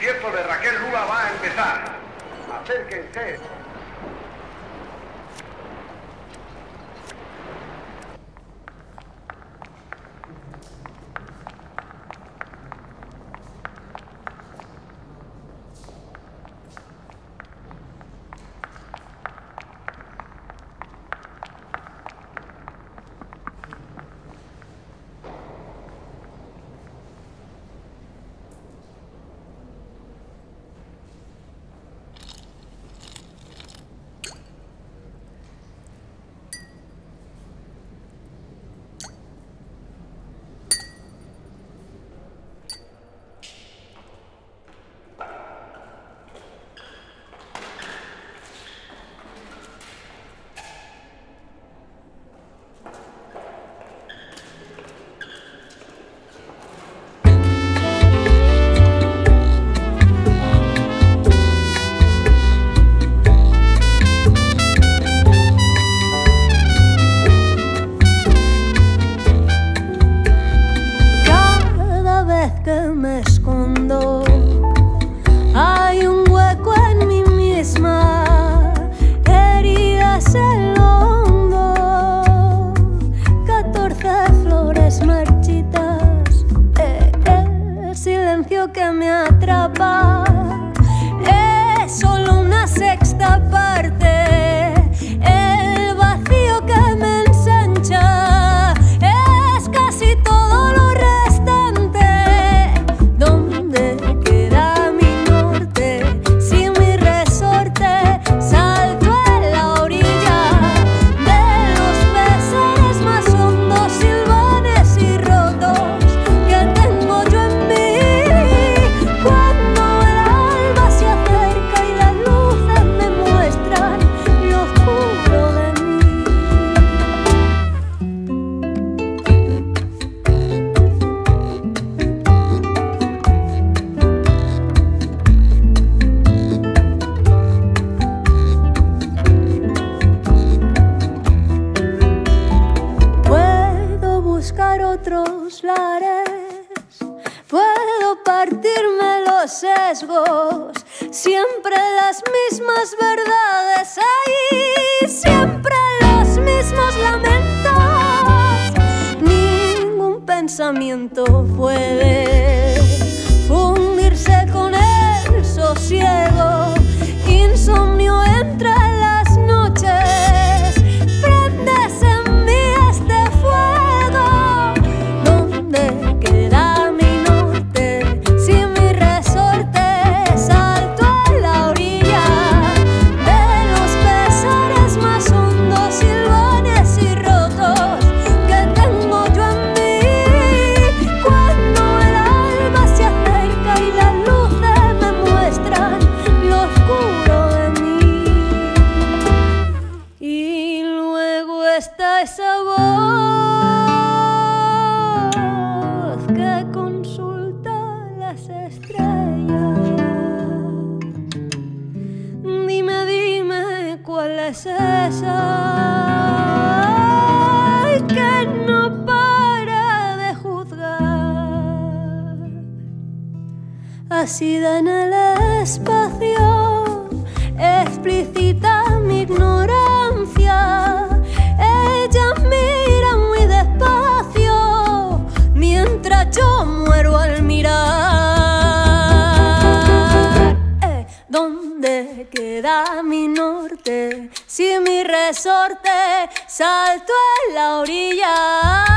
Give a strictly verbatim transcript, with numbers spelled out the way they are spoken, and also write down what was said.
concierto de Raquel Lula va a empezar. Acérquense. Que me atrapa es solo una sexta parte, el vacío que me ensancha es casi todo lo restante. ¿Dónde queda mi norte si mi resorte salto en la orilla de los pesares más hondos, silvanes y rotos que tengo yo en mí? Otros lares, puedo partirme los sesgos, siempre las mismas verdades ahí, siempre los mismos lamentos. Ningún pensamiento puede fundirse con el sosiego, insomnio entre las noches, prendes en mí este fuego. Está esa voz que consulta las estrellas. Dime, dime, ¿cuál es esa? Y que no para de juzgar. Así da en el espacio, explícita mi ignorancia. Ella mira muy despacio mientras yo muero al mirar. Eh, ¿Dónde queda mi norte si mi resorte salto en la orilla?